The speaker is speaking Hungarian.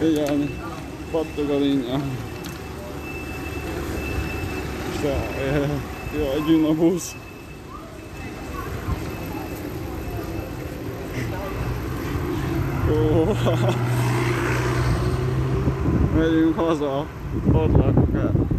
Igen, pattog a linja. Jaj, gyűn a busz. Ó, megyünk haza, ott lakok el.